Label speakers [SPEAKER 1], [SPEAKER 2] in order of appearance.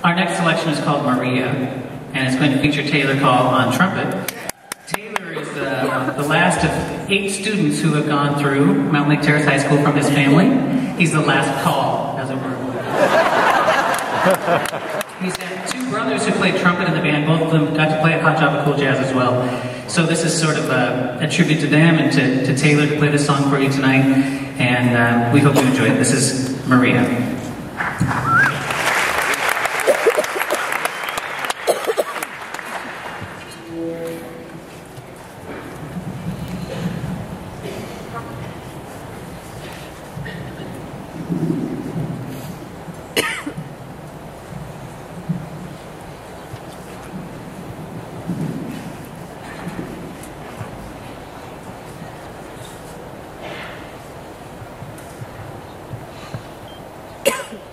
[SPEAKER 1] Our next selection is called Maria, and it's going to feature Taylor Call on trumpet. Taylor is the last of 8 students who have gone through Mountain Lake Terrace High School from his family. He's the last call, as it were. He's had 2 brothers who played trumpet in the band. Both of them got to play at Hot Java Cool Jazz as well. So this is sort of a tribute to them and to Taylor to play this song for you tonight. And we hope you enjoy it. This is Maria.
[SPEAKER 2] Yeah.